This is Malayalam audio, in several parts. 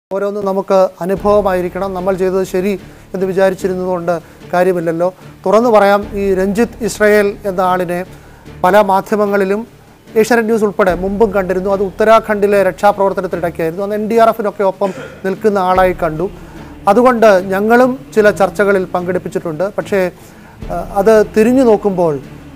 ഓരോന്നും നമുക്ക് അനുഭവമായിരിക്കണം. നമ്മൾ ചെയ്തത് ശരി എന്ന് വിചാരിച്ചിരുന്നതുകൊണ്ട് കാര്യമില്ലല്ലോ. തുറന്നു പറയാം, ഈ രഞ്ജിത്ത് ഇസ്രായേൽ എന്ന ആളിനെ പല മാധ്യമങ്ങളിലും ഏഷ്യാനെറ്റ് ന്യൂസ് ഉൾപ്പെടെ മുമ്പും കണ്ടിരുന്നു. അത് ഉത്തരാഖണ്ഡിലെ രക്ഷാപ്രവർത്തനത്തിനിടയ്ക്കായിരുന്നു. അന്ന് NDRFനൊക്കെ ഒപ്പം നിൽക്കുന്ന ആളായി കണ്ടു. അതുകൊണ്ട് ഞങ്ങളും ചില ചർച്ചകളിൽ പങ്കെടുപ്പിച്ചിട്ടുണ്ട്. പക്ഷേ അത് തിരിഞ്ഞു നോക്കുമ്പോൾ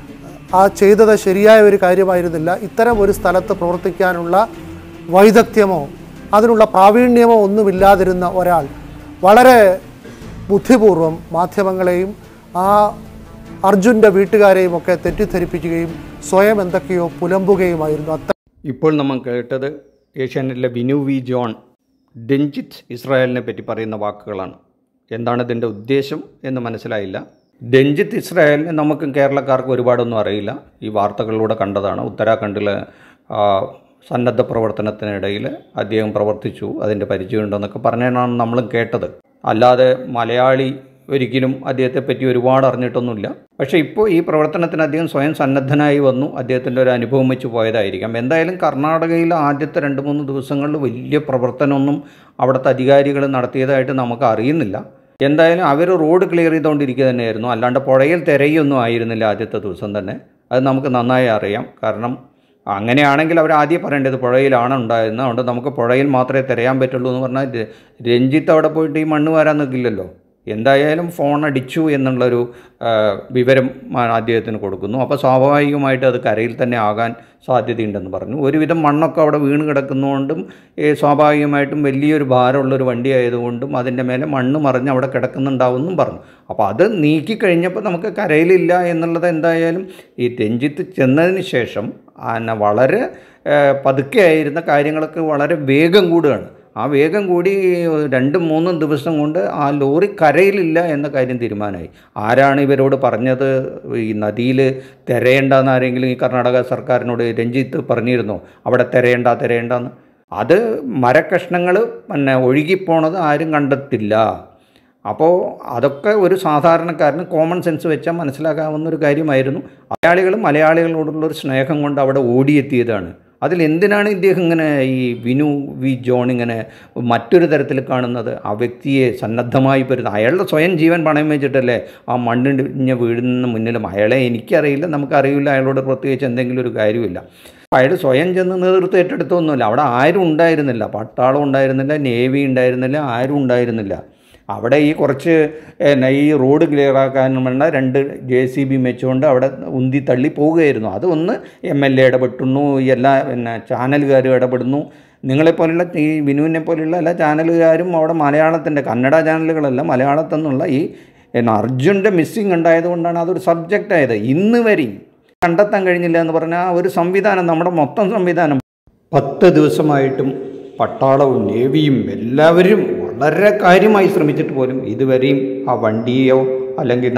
ആ ചെയ്തത് ശരിയായ ഒരു കാര്യമായിരുന്നില്ല. ഇത്തരം ഒരു സ്ഥലത്ത് പ്രവർത്തിക്കാനുള്ള വൈദഗ്ധ്യമോ അതിനുള്ള പ്രാവീണ്യമോ ഒന്നുമില്ലാതിരുന്ന ഒരാൾ വളരെ ബുദ്ധിപൂർവം മാധ്യമങ്ങളെയും ആ അർജുൻ്റെ വീട്ടുകാരെയും ഒക്കെ തെറ്റിദ്ധരിപ്പിക്കുകയും സ്വയം എന്തൊക്കെയോ പുലമ്പുകയുമായിരുന്നു. ഇപ്പോൾ നമ്മൾ കേട്ടത് ഏഷ്യാനെറ്റിലെ വിനു വി ജോൺ രഞ്ജിത്ത് ഇസ്രായേലിനെ പറ്റി പറയുന്ന വാക്കുകളാണ്. എന്താണ് ഇതിൻ്റെ ഉദ്ദേശം എന്ന് മനസ്സിലായില്ല. രഞ്ജിത്ത് ഇസ്രായേലിനെ നമുക്കും കേരളക്കാർക്ക് ഒരുപാടൊന്നും അറിയില്ല. ഈ വാർത്തകളിലൂടെ കണ്ടതാണ്. ഉത്തരാഖണ്ഡിലെ സന്നദ്ധ പ്രവർത്തനത്തിനിടയിൽ അദ്ദേഹം പ്രവർത്തിച്ചു, അതിൻ്റെ പരിചയമുണ്ടെന്നൊക്കെ പറഞ്ഞാണ് നമ്മളും കേട്ടത്. അല്ലാതെ മലയാളി ഒരിക്കലും അദ്ദേഹത്തെപ്പറ്റി ഒരുപാട് അറിഞ്ഞിട്ടൊന്നുമില്ല. പക്ഷേ ഇപ്പോൾ ഈ പ്രവർത്തനത്തിന് അദ്ദേഹം സ്വയം സന്നദ്ധനായി വന്നു. അദ്ദേഹത്തിൻ്റെ ഒരു അനുഭവം വെച്ച് പോയതായിരിക്കാം. എന്തായാലും കർണാടകയിലെ ആദ്യത്തെ 2-3 ദിവസങ്ങളിൽ വലിയ പ്രവർത്തനമൊന്നും അവിടുത്തെ അധികാരികൾ നടത്തിയതായിട്ട് നമുക്ക് അറിയുന്നില്ല. എന്തായാലും അവർ റോഡ് ക്ലിയർ ചെയ്തുകൊണ്ടിരിക്കുക തന്നെയായിരുന്നു. അല്ലാണ്ട് പുഴയിൽ തിരയൊന്നും ആയിരുന്നില്ല ആദ്യത്തെ ദിവസം തന്നെ. അത് നമുക്ക് നന്നായി അറിയാം. കാരണം അങ്ങനെയാണെങ്കിൽ അവർ ആദ്യം പറയേണ്ടത് പുഴയിലാണ് ഉണ്ടായിരുന്നത്. അതുകൊണ്ട് നമുക്ക് പുഴയിൽ മാത്രമേ തിരയാൻ പറ്റുള്ളൂ എന്ന് പറഞ്ഞാൽ രഞ്ജിത്ത് അവിടെ പോയിട്ട് ഈ മണ്ണ് വാരാൻ നിൽക്കില്ലല്ലോ. എന്തായാലും ഫോൺ അടിച്ചു എന്നുള്ളൊരു വിവരം അദ്ദേഹത്തിന് കൊടുക്കുന്നു. അപ്പോൾ സ്വാഭാവികമായിട്ട് അത് കരയിൽ തന്നെ ആകാൻ സാധ്യതയുണ്ടെന്ന് പറഞ്ഞു. ഒരുവിധം മണ്ണൊക്കെ അവിടെ വീണ് കിടക്കുന്നതുകൊണ്ടും സ്വാഭാവികമായിട്ടും വലിയൊരു ഭാരമുള്ളൊരു വണ്ടി ആയതുകൊണ്ടും അതിൻ്റെ മേലെ മണ്ണ് മറിഞ്ഞ് അവിടെ കിടക്കുന്നുണ്ടാവുമെന്നും പറഞ്ഞു. അപ്പോൾ അത് നീക്കിക്കഴിഞ്ഞപ്പോൾ നമുക്ക് കരയിലില്ല എന്നുള്ളത് എന്തായാലും ഈ രഞ്ജിത്ത് ചെന്നതിന് ശേഷം വളരെ പതുക്കെ ആയിരുന്ന കാര്യങ്ങളൊക്കെ വളരെ വേഗം കൂടുകയാണ്. ആ വേഗം കൂടി 2-3 ദിവസം കൊണ്ട് ആ ലോറി കരയിലില്ല എന്ന കാര്യം തീരുമാനമായി. ആരാണ് ഇവരോട് പറഞ്ഞത് ഈ നദിയിൽ തിരയേണ്ടെന്ന്? ആരെങ്കിലും ഈ കർണാടക സർക്കാരിനോട് രഞ്ജിത്ത് പറഞ്ഞിരുന്നോ അവിടെ തിരയേണ്ടെന്ന്? അത് മരക്കഷ്ണങ്ങൾ ഒഴുകിപ്പോണത് ആരും കണ്ടെത്തില്ല. അപ്പോൾ അതൊക്കെ ഒരു സാധാരണക്കാരന് കോമൺ സെൻസ് വെച്ചാൽ മനസ്സിലാക്കാവുന്നൊരു കാര്യമായിരുന്നു. മലയാളികളോടുള്ളൊരു സ്നേഹം കൊണ്ട് അവിടെ ഓടിയെത്തിയതാണ്. അതിലെന്തിനാണ് ഇദ്ദേഹം ഇങ്ങനെ ഈ വിനു വി ജോൺ ഇങ്ങനെ മറ്റൊരു തരത്തിൽ കാണുന്നത്? ആ വ്യക്തിയെ സന്നദ്ധമായി വരുന്നത് അയാളുടെ സ്വയം ജീവൻ പണയം വെച്ചിട്ടല്ലേ ആ മണ്ണിടിഞ്ഞ് വീഴുന്ന മുന്നിലും. അയാളെ എനിക്കറിയില്ല, നമുക്കറിയില്ല, അയാളോട് പ്രത്യേകിച്ച് എന്തെങ്കിലും ഒരു കാര്യമില്ല. അയാൾ സ്വയം ചെന്ന് നേതൃത്വം ഏറ്റെടുത്തൊന്നുമില്ല. അവിടെ ആരും ഉണ്ടായിരുന്നില്ല. പട്ടാളം ഉണ്ടായിരുന്നില്ല, നേവി ഉണ്ടായിരുന്നില്ല, ആരും ഉണ്ടായിരുന്നില്ല. അവിടെ ഈ കുറച്ച് ഈ റോഡ് ക്ലിയർ ആക്കാൻ വേണ്ട 2 JCB വെച്ചുകൊണ്ട് അവിടെ ഉന്തി തള്ളി പോവുകയായിരുന്നു. അതൊന്ന് MLA ഇടപെട്ടുന്നു, എല്ലാ ചാനലുകാരും ഇടപെടുന്നു. നിങ്ങളെപ്പോലുള്ള ഈ വിനുവിനെ പോലെയുള്ള എല്ലാ ചാനലുകാരും അവിടെ മലയാളത്തിൻ്റെ കന്നഡ ചാനലുകളല്ല, മലയാളത്തിൽ നിന്നുള്ള ഈ അർജുൻ്റെ മിസ്സിങ് ഉണ്ടായതുകൊണ്ടാണ് അതൊരു സബ്ജക്റ്റ് ആയത്. ഇന്ന് വരെയും കണ്ടെത്താൻ കഴിഞ്ഞില്ല എന്ന് പറഞ്ഞാൽ ഒരു സംവിധാനം, നമ്മുടെ മൊത്തം സംവിധാനം 10 ദിവസമായിട്ടും പട്ടാളവും നേവിയും എല്ലാവരും വളരെ കാര്യമായി ശ്രമിച്ചിട്ട് പോലും ഇതുവരെയും ആ വണ്ടിയോ അല്ലെങ്കിൽ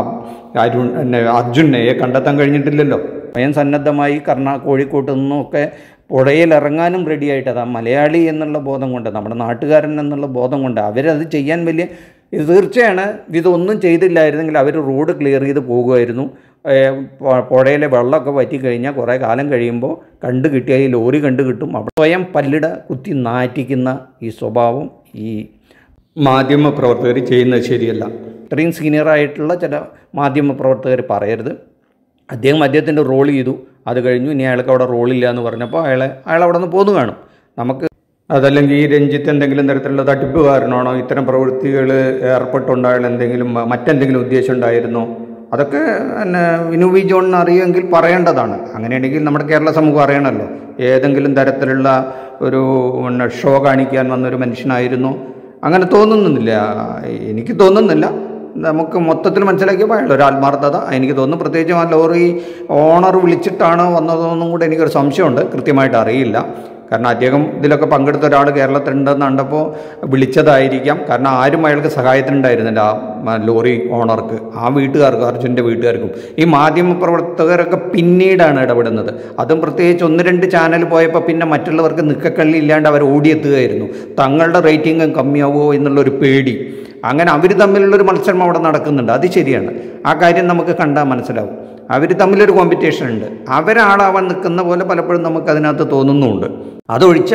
അർജുനെ കണ്ടെത്താൻ കഴിഞ്ഞിട്ടില്ലല്ലോ. സ്വയം സന്നദ്ധമായി കോഴിക്കോട്ട് നിന്നൊക്കെ പുഴയിലിറങ്ങാനും റെഡിയായിട്ട് അതാ മലയാളി എന്നുള്ള ബോധം കൊണ്ട്, നമ്മുടെ നാട്ടുകാരൻ എന്നുള്ള ബോധം കൊണ്ട് അവരത് ചെയ്യാൻ വലിയ തീർച്ചയാണ്. ഇതൊന്നും ചെയ്തില്ലായിരുന്നെങ്കിൽ അവർ റോഡ് ക്ലിയർ ചെയ്ത് പോകുമായിരുന്നു. പുഴയിലെ വെള്ളമൊക്കെ വറ്റിക്കഴിഞ്ഞാൽ കുറേ കാലം കഴിയുമ്പോൾ കിട്ടിയ ഈ ലോറി കിട്ടും. അവിടെ സ്വയം പല്ലിട കുത്തി നാറ്റിക്കുന്ന ഈ സ്വഭാവം ഈ മാധ്യമപ്രവർത്തകർ ചെയ്യുന്നത് ശരിയല്ല. ഇത്രയും സീനിയറായിട്ടുള്ള ചില മാധ്യമപ്രവർത്തകർ പറയരുത്. അദ്ദേഹത്തിൻ്റെ റോൾ ചെയ്തു, അത് കഴിഞ്ഞു, ഇനി അയാൾക്ക് അവിടെ റോളില്ല എന്ന് പറഞ്ഞപ്പോൾ അയാൾ അവിടെ നിന്ന് പോന്നു കാണും. നമുക്ക് അതല്ലെങ്കിൽ ഈ രഞ്ജിത്ത് എന്തെങ്കിലും തരത്തിലുള്ള തട്ടിപ്പുകാരനാണോ, ഇത്തരം പ്രവൃത്തികൾ ഏർപ്പെട്ടുണ്ടായാൽ എന്തെങ്കിലും മറ്റെന്തെങ്കിലും ഉദ്ദേശം ഉണ്ടായിരുന്നോ, അതൊക്കെ വിനു വി ജോണിന് അറിയുമെങ്കിൽ പറയേണ്ടതാണ്. അങ്ങനെയാണെങ്കിൽ നമ്മുടെ കേരള സമൂഹം അറിയണമല്ലോ. ഏതെങ്കിലും തരത്തിലുള്ള ഒരു ഷോ കാണിക്കാൻ വന്നൊരു മനുഷ്യനായിരുന്നു അങ്ങനെ തോന്നുന്നില്ല. എനിക്ക് തോന്നുന്നില്ല. നമുക്ക് മൊത്തത്തിൽ മനസ്സിലാക്കിയപ്പോൾ അയാളൊരു ആത്മാർത്ഥത എനിക്ക് തോന്നുന്നു. പ്രത്യേകിച്ചും ആ ലോറി ഓണർ വിളിച്ചിട്ടാണോ വന്നതെന്നും കൂടെ എനിക്കൊരു സംശയമുണ്ട്. കൃത്യമായിട്ട് അറിയില്ല. കാരണം അദ്ദേഹം ഇതിലൊക്കെ പങ്കെടുത്ത ഒരാൾ കേരളത്തിലുണ്ടെന്ന് കണ്ടപ്പോൾ വിളിച്ചതായിരിക്കാം. കാരണം ആരും അയാൾക്ക് സഹായത്തിനുണ്ടായിരുന്നില്ല. ആ ലോറി ഓണർക്ക്, ആ വീട്ടുകാർക്കും, അർജുൻ്റെ വീട്ടുകാർക്കും. ഈ മാധ്യമപ്രവർത്തകരൊക്കെ പിന്നീടാണ് ഇടപെടുന്നത്. അതും പ്രത്യേകിച്ച് 1-2 ചാനൽ പോയപ്പോൾ പിന്നെ മറ്റുള്ളവർക്ക് നിൽക്കക്കള്ളി ഇല്ലാണ്ട് അവർ ഓടിയെത്തുകയായിരുന്നു. തങ്ങളുടെ റേറ്റിംഗും കമ്മിയാവുമോ എന്നുള്ളൊരു പേടി. അങ്ങനെ അവർ തമ്മിലുള്ളൊരു മത്സരം അവിടെ നടക്കുന്നുണ്ട്. അത് ശരിയാണ്. ആ കാര്യം നമുക്ക് കണ്ടാൽ മനസ്സിലാവും. അവർ തമ്മിലൊരു കോമ്പറ്റീഷൻ ഉണ്ട്. അവരാളാവാൻ നിൽക്കുന്ന പോലെ പലപ്പോഴും നമുക്കതിനകത്ത് തോന്നുന്നുമുണ്ട്. അതൊഴിച്ചാൽ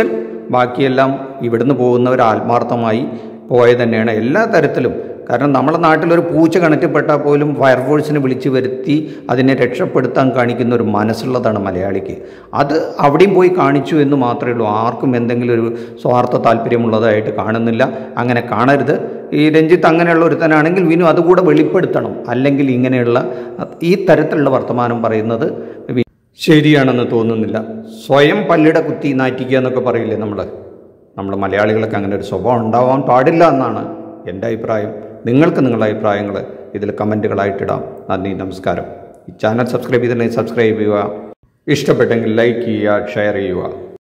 ബാക്കിയെല്ലാം ഇവിടുന്ന് പോകുന്നവർ ആത്മാർത്ഥമായി പോയത് തന്നെയാണ് എല്ലാ തരത്തിലും. കാരണം നമ്മുടെ നാട്ടിലൊരു പൂച്ച കിണറ്റിൽപ്പെട്ടാൽ പോലും ഫയർഫോഴ്സിനെ വിളിച്ചു വരുത്തി അതിനെ രക്ഷപ്പെടുത്താൻ കാണിക്കുന്ന ഒരു മനസ്സുള്ളതാണ് മലയാളിക്ക്. അത് അവിടെയും പോയി കാണിച്ചു എന്ന് മാത്രമേ ഉള്ളൂ. ആർക്കും എന്തെങ്കിലും ഒരു സ്വാർത്ഥ താല്പര്യമുള്ളതായിട്ട് കാണുന്നില്ല. അങ്ങനെ കാണരുത്. ഈ രഞ്ജിത്ത് അങ്ങനെയുള്ള ഒരുത്തനാണെങ്കിൽ വിനു അതുകൂടെ വെളിപ്പെടുത്തണം. അല്ലെങ്കിൽ ഇങ്ങനെയുള്ള ഈ തരത്തിലുള്ള വർത്തമാനം പറയുന്നത് ശരിയാണെന്ന് തോന്നുന്നില്ല. സ്വയം പല്ലിട കുത്തി നാറ്റിക്കുക എന്നൊക്കെ പറയില്ലേ നമ്മൾ മലയാളികൾക്ക് അങ്ങനെ ഒരു സ്വഭാവം ഉണ്ടാവാൻ പാടില്ല എന്നാണ് എൻ്റെ അഭിപ്രായം. നിങ്ങൾക്ക് നിങ്ങളുടെ അഭിപ്രായങ്ങൾ ഇതിൽ കമൻറ്റുകളായിട്ടിടാം. നന്ദി, നമസ്കാരം. ഈ ചാനൽ സബ്സ്ക്രൈബ് ചെയ്തിട്ടുണ്ടെങ്കിൽ സബ്സ്ക്രൈബ് ചെയ്യുക. ഇഷ്ടപ്പെട്ടെങ്കിൽ ലൈക്ക് ചെയ്യുക, ഷെയർ ചെയ്യുക.